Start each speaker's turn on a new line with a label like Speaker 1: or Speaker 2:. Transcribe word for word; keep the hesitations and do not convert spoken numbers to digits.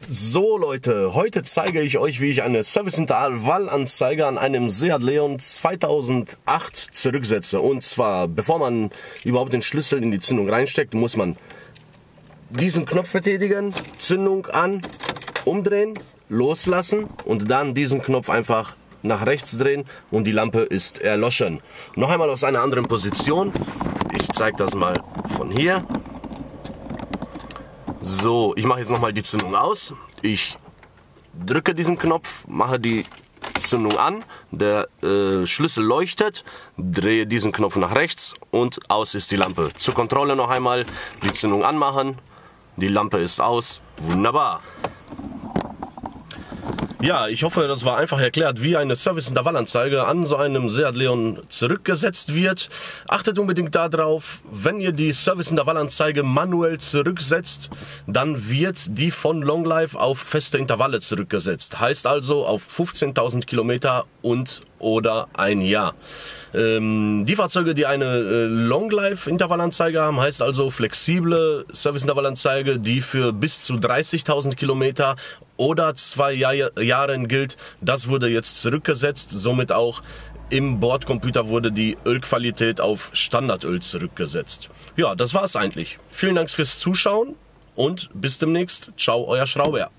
Speaker 1: So Leute, heute zeige ich euch, wie ich eine Serviceintervallanzeige an einem Seat Leon zweitausendacht zurücksetze. Und zwar, bevor man überhaupt den Schlüssel in die Zündung reinsteckt, muss man diesen Knopf betätigen, Zündung an, umdrehen, loslassen und dann diesen Knopf einfach nach rechts drehen und die Lampe ist erloschen. Noch einmal aus einer anderen Position. Ich zeige das mal von hier. So, ich mache jetzt nochmal die Zündung aus. Ich drücke diesen Knopf, mache die Zündung an, der äh, Schlüssel leuchtet, drehe diesen Knopf nach rechts und aus ist die Lampe. Zur Kontrolle noch einmal die Zündung anmachen, die Lampe ist aus, wunderbar. Ja, ich hoffe, das war einfach erklärt, wie eine Serviceintervallanzeige an so einem Seat Leon zurückgesetzt wird. Achtet unbedingt darauf, wenn ihr die Serviceintervallanzeige manuell zurücksetzt, dann wird die von Longlife auf feste Intervalle zurückgesetzt. Heißt also auf fünfzehntausend Kilometer und oder ein Jahr. Ähm, die Fahrzeuge, die eine äh, Longlife-Intervallanzeige haben, heißt also flexible Serviceintervallanzeige, die für bis zu dreißigtausend Kilometer oder zwei Jahr Jahren gilt. Das wurde jetzt zurückgesetzt, somit auch im Bordcomputer wurde die Ölqualität auf Standardöl zurückgesetzt. Ja, das war's eigentlich. Vielen Dank fürs Zuschauen und bis demnächst. Ciao, euer Schrauber.